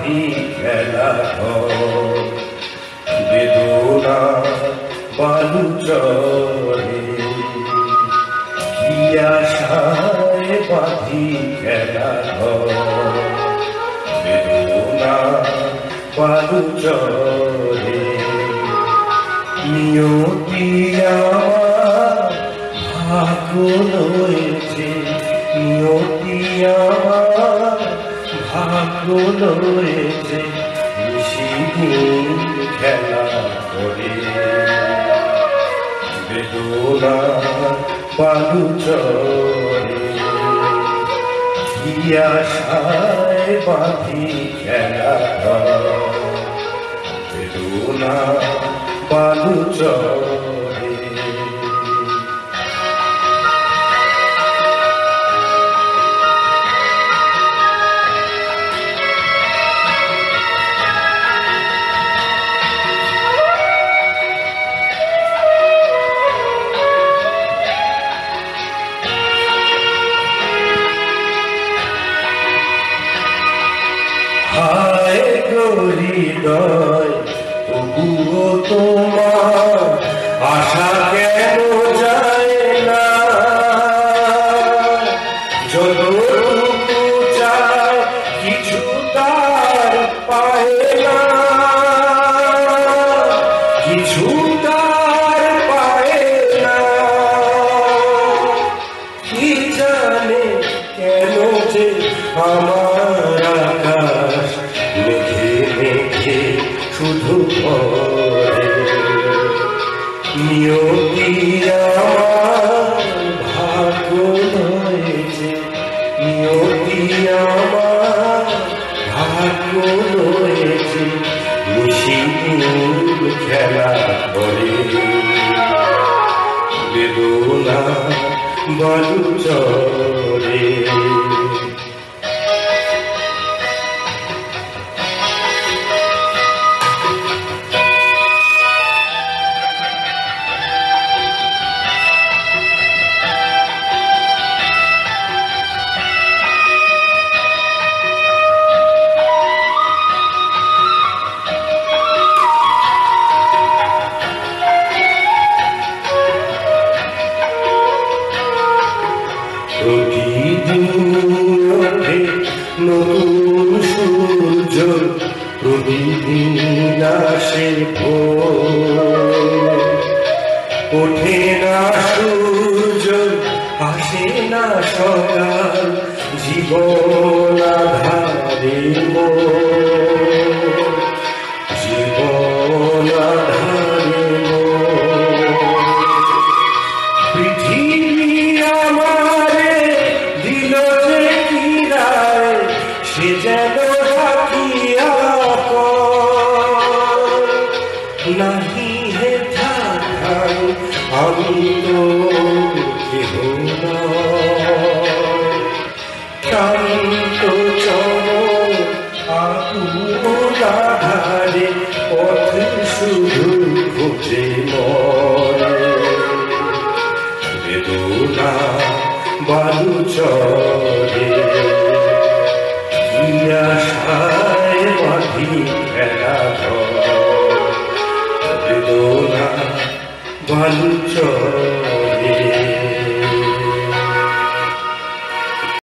বাঁধি খেলা ঘর, বেদনা বালু চরে কি আশায় বাঁধি খেলা ঘর, বেদনা বালু চরে নিয়তি আমার ভাগ্য লয়েছে, নিয়তি আমার ভাগ্য লয়েছে, নিশিদিন খেলা করে বেদনা বালু চরে কি আশায় বাঁধি খেলা ঘর, বেদনা বালু চরে হায় হৃদয় তবুও তোমার আশা কেন যায় না, যতটুকু চায় কিছু তার পায় না, কিছু তার পায় না, কি জানে কেন যে আমার আকাশ মেঘে মেঘে শুধু পড়ে, নিয়তি আমার ভাগ্য লয়েছে, নিয়তি আমার ভাগ্য লয়েছে, নিশিদিন খেলা করে বেদনা বালু চরে প্রতিদিন ওঠে নতুন সূর্য, প্রতিদিন আসে ভোর, ওঠে না সূর্য আসে না সকাল, জীবন আধারে মোর, জীবন আধারে মোর, পৃথিবী আমারে দিল যে কিরায়, সে যেন রাখিয়া নাহি হে ঠাই, আমি তো কেহ শান্ত চরণ আকুলাধারে পথ শুধু খুঁজে মরে, বেদনা বালু চরে কি আশায় বাঁধি খেলা ঘর, বেদনা বালু চরে।